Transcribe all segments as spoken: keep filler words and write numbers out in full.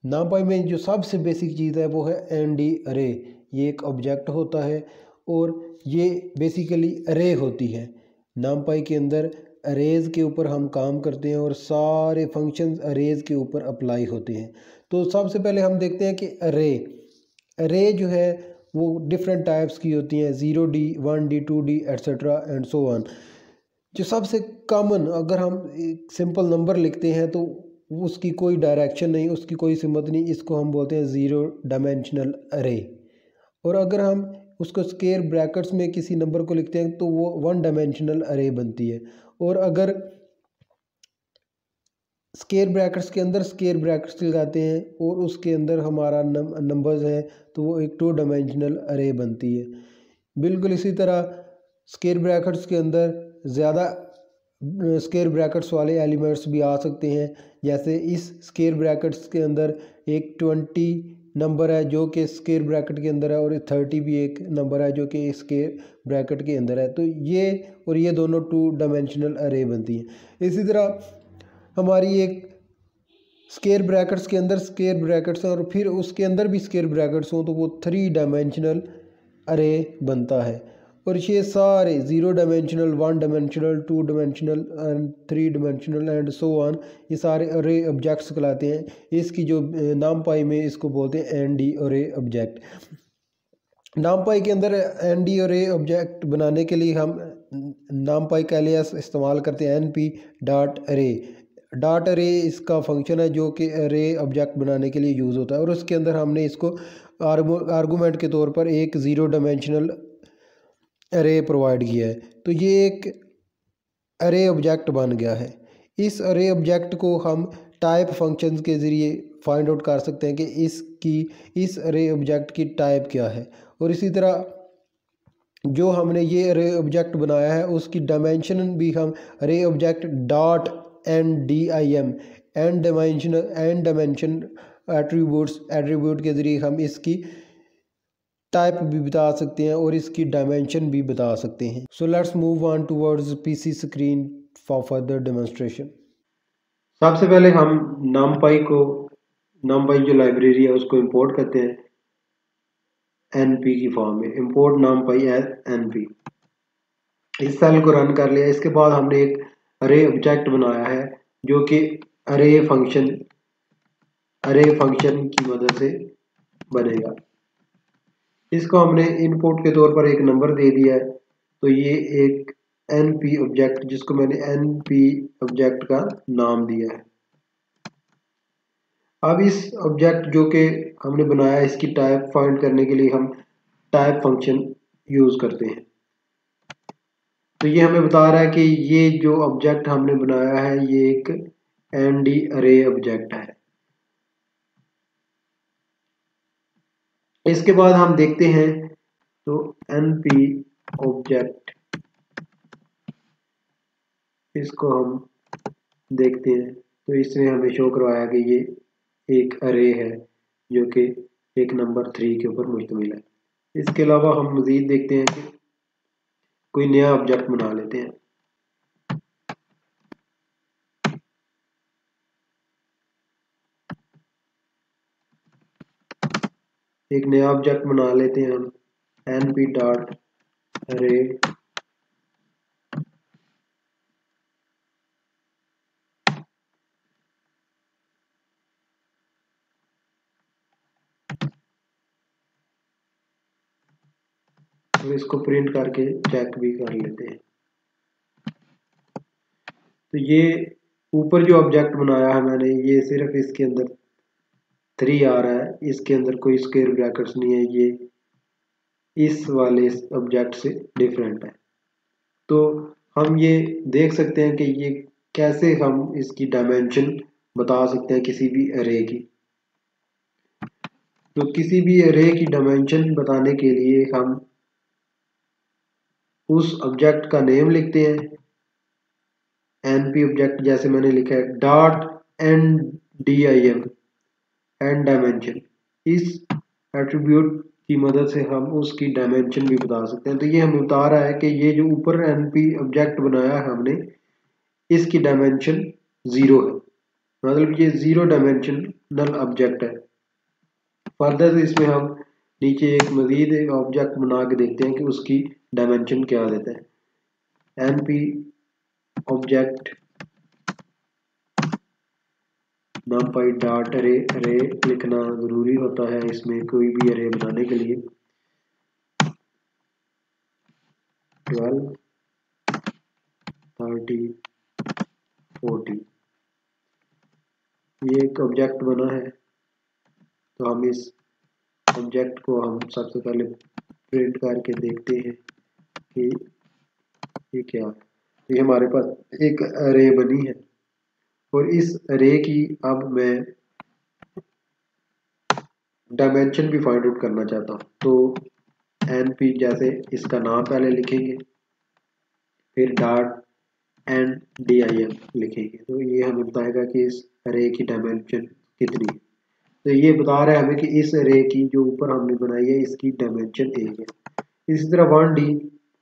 नामपाई में जो सबसे बेसिक चीज़ है वो है एन डी अरे। ये एक ऑब्जेक्ट होता है और ये बेसिकली अरे होती है। नामपाई के अंदर अरेज के ऊपर हम काम करते हैं और सारे फंक्शंस अरेज के ऊपर अप्लाई होते हैं। तो सबसे पहले हम देखते हैं कि अरे अरे जो है वो डिफरेंट टाइप्स की होती हैं, zero D, one D, two D, etcetera and so on. जो सबसे कॉमन, अगर हम एक सिंपल नंबर लिखते हैं तो उसकी कोई डायरेक्शन नहीं, उसकी कोई सिमत नहीं, इसको हम बोलते हैं ज़ीरो डायमेंशनल अरे। और अगर हम उसको स्क्वायर ब्रैकेट्स में किसी नंबर को लिखते हैं तो वो वन डायमेंशनल अरे बनती है। और अगर स्क्वायर ब्रैकेट्स के अंदर स्क्वायर ब्रैकेट्स लगाते हैं और उसके अंदर हमारा नंबर्स है तो वो एक टू डायमेंशनल अरे बनती है। बिल्कुल इसी तरह स्क्वायर ब्रैकेट्स के अंदर ज़्यादा स्क्वायर ब्रैकेट्स वाले एलिमेंट्स भी आ सकते हैं। जैसे इस स्क्वायर ब्रैकेट्स के अंदर एक ट्वेंटी नंबर है जो कि स्क्वायर ब्रैकेट के अंदर है, और थर्टी भी एक नंबर है जो कि स्क्वायर ब्रैकेट के अंदर है। तो ये और ये दोनों टू डायमेंशनल अरे बनती हैं। इसी तरह हमारी एक स्क्वायर ब्रैकेट्स के अंदर स्क्वायर ब्रैकेट्स हैं और फिर उसके अंदर भी स्क्वायर ब्रैकेट्स हों तो वो थ्री डायमेंशनल अरे बनता है। और ये सारे zero dimensional, one dimensional, two dimensional and three dimensional and so on, ये सारे अरे ऑब्जेक्ट्स कहलाते हैं। इसकी जो नामपाई में इसको बोलते हैं N D array object. NumPy के अंदर एन डी अरे ऑब्जेक्ट बनाने के लिए हम नामपाई का एलियास इस्तेमाल करते हैं, N P dot array. Dot array इसका फंक्शन है जो कि अरे ऑब्जेक्ट बनाने के लिए यूज़ होता है, और उसके अंदर हमने इसको आर्गूमेंट के तौर पर एक ज़ीरो डायमेंशनल अरे प्रोवाइड किया है। तो ये एक अरे ऑब्जेक्ट बन गया है। इस अरे ऑब्जेक्ट को हम टाइप फंक्शंस के ज़रिए फाइंड आउट कर सकते हैं कि इसकी इस अरे ऑब्जेक्ट की टाइप क्या है। और इसी तरह जो हमने ये अरे ऑब्जेक्ट बनाया है उसकी डायमेंशन भी हम array object dot N D I M N dimension N dimension attributes attribute के ज़रिए हम इसकी टाइप भी बता सकते हैं और इसकी डायमेंशन भी बता सकते हैं। So let's move on towards PC screen for further demonstration. सबसे पहले हम नमपाई को नमपाई जो लाइब्रेरी है उसको इंपोर्ट करते हैं एनपी की फॉर्म में। Import NumPy as NP. इस सेल को रन कर लिया। इसके बाद हमने एक अरे ऑब्जेक्ट बनाया है जो कि अरे फंक्शन अरे फंक्शन की मदद से बनेगा। इसको हमने इनपुट के तौर पर एक नंबर दे दिया है। तो ये एक एनपी ऑब्जेक्ट, जिसको मैंने एनपी ऑब्जेक्ट का नाम दिया है। अब इस ऑब्जेक्ट जो कि हमने बनाया है इसकी टाइप फाइंड करने के लिए हम टाइप फंक्शन यूज करते हैं। तो ये हमें बता रहा है कि ये जो ऑब्जेक्ट हमने बनाया है ये एक एन डी अरे ऑब्जेक्ट है। इसके बाद हम देखते हैं तो एनपी ऑब्जेक्ट, इसको हम देखते हैं तो इसने हमें शो करवाया कि ये एक अरे है जो कि एक नंबर थ्री के ऊपर मुश्तमिल है। इसके अलावा हम मज़ीद देखते हैं कि कोई नया ऑब्जेक्ट बना लेते हैं। एक नया ऑब्जेक्ट बना लेते हैं हम एन पी डॉट अरे और इसको प्रिंट करके चेक भी कर लेते हैं। तो ये ऊपर जो ऑब्जेक्ट बनाया है मैंने, ये सिर्फ इसके अंदर थ्री आ रहा है, इसके अंदर कोई स्क्वायर ब्रैकेट्स नहीं है, ये इस वाले ऑब्जेक्ट से डिफरेंट है। तो हम ये देख सकते हैं कि ये कैसे हम इसकी डायमेंशन बता सकते हैं किसी भी अरे की। तो किसी भी अरे की डायमेंशन बताने के लिए हम उस ऑब्जेक्ट का नेम लिखते हैं, एनपी ऑब्जेक्ट जैसे मैंने लिखा है dot N D I M N dimension. इस एट्रीब्यूट की मदद से हम उसकी डायमेंशन भी बता सकते हैं। तो ये हमें बता रहा है कि ये जो ऊपर एनपी ऑब्जेक्ट बनाया है हमने, इसकी डायमेंशन ज़ीरो है, मतलब ये ज़ीरो डायमेंशन नल ऑब्जेक्ट है। फर्दर इसमें हम नीचे एक मजीद एक ऑब्जेक्ट बना के देखते हैं कि उसकी डायमेंशन क्या देता है। N P object numpy dot array array लिखना ज़रूरी होता है इसमें कोई भी अरे बनाने के लिए। ट्वेल्व थर्टी फोर्टी ये एक ऑब्जेक्ट बना है, तो हम इस ऑब्जेक्ट को हम सबसे पहले प्रिंट करके देखते हैं कि ये क्या है। तो ये हमारे पास एक अरे बनी है और इस अरे की अब मैं डायमेंशन भी फाइंड आउट करना चाहता हूँ। तो एन पी जैसे इसका नाम पहले लिखेंगे, फिर dot N D I M लिखेंगे, तो ये हमें बताएगा कि इस अरे की डायमेंशन कितनी है। तो ये बता रहा है हमें कि इस अरे की जो ऊपर हमने बनाई है इसकी डायमेंशन एक है। इसी तरह वन डी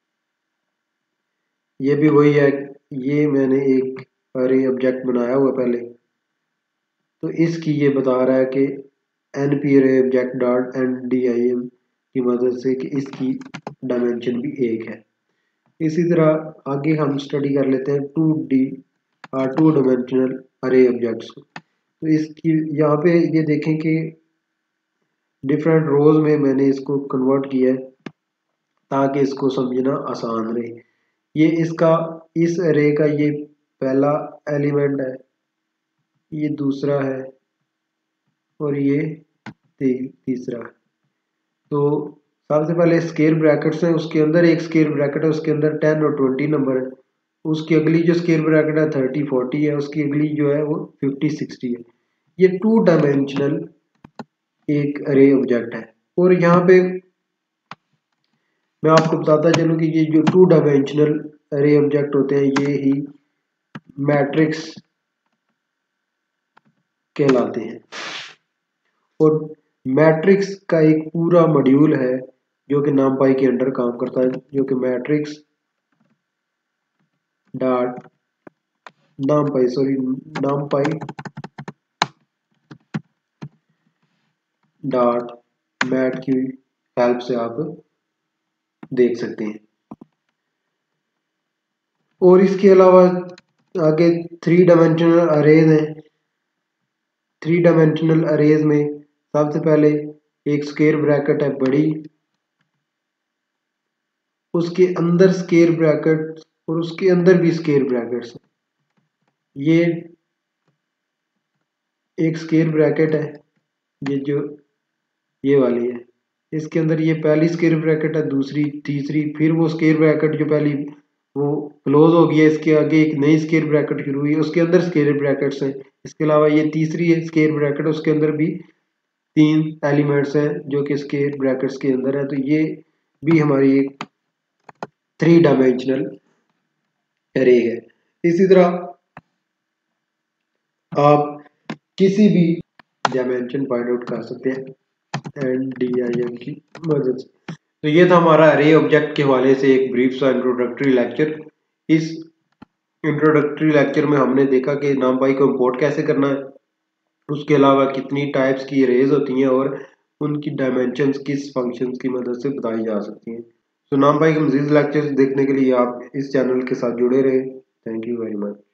ये भी वही है, ये मैंने एक अरे ऑब्जेक्ट बनाया हुआ पहले, तो इसकी ये बता रहा है कि N P array object dot N D I M की मदद से कि इसकी डायमेंशन भी एक है। इसी तरह आगे हम स्टडी कर लेते हैं two D two dimensional array objects को। तो इसकी यहाँ पे ये देखें कि डिफरेंट रोज में मैंने इसको कन्वर्ट किया है ताकि इसको समझना आसान रहे। ये इसका इस अरे का ये पहला एलिमेंट है, ये दूसरा है और ये ती, तीसरा है। तो सबसे पहले स्क्वायर ब्रैकेट्स है, उसके अंदर एक स्क्वायर ब्रैकेट है, उसके अंदर टेन और ट्वेंटी नंबर है। उसकी अगली जो स्क्वायर ब्रैकेट है थर्टी फोर्टी है, उसकी अगली जो है वो फिफ्टी सिक्सटी है। ये टू डायमेंशनल एक अरे ऑब्जेक्ट है। और यहाँ पे मैं आपको बताता चलूँ कि ये जो टू डायमेंशनल अरे ऑब्जेक्ट होते हैं ये ही मैट्रिक्स कहलाते हैं। और मैट्रिक्स का एक पूरा मॉड्यूल है जो कि numpy के अंडर काम करता है, जो कि matrix dot numpy sorry numpy dot mat की हेल्प से आप देख सकते हैं। और इसके अलावा आगे थ्री डायमेंशनल अरेज हैं। थ्री डायमेंशनल अरेज में सबसे पहले एक स्क्वायर ब्रैकेट है बड़ी, उसके अंदर स्क्वायर ब्रैकेट और उसके अंदर भी स्क्वायर ब्रैकेट्स। ये एक स्क्वायर ब्रैकेट है, ये जो ये वाली है, इसके अंदर ये पहली स्क्वायर ब्रैकेट है, दूसरी तीसरी, फिर वो स्क्वायर ब्रैकेट जो पहली वो क्लोज हो गया, इसके आगे एक नई स्क्वायर ब्रैकेट शुरू हुई, उसके अंदर स्क्वायर ब्रैकेट्स हैं। इसके अलावा ये तीसरी स्क्वायर ब्रैकेट है, उसके अंदर भी तीन एलिमेंट्स हैं जो कि स्क्वायर ब्रैकेट्स के अंदर है। तो ये भी हमारी एक थ्री डायमेंशनल अरे है। इसी तरह आप किसी भी डायमेंशन फाइंड आउट कर सकते हैं एन डी आई एम की मदद से। तो ये था हमारा अरे ऑब्जेक्ट के हवाले से एक ब्रीफ सा इंट्रोडक्टरी लेक्चर। इस इंट्रोडक्टरी लेक्चर में हमने देखा कि numpy को इंपोर्ट कैसे करना है, उसके अलावा कितनी टाइप्स की अरेज होती हैं और उनकी डायमेंशंस किस फंक्शंस की मदद से बताई जा सकती हैं। तो numpy के मज़ीद लेक्चर्स देखने के लिए आप इस चैनल के साथ जुड़े रहे। Thank you very much.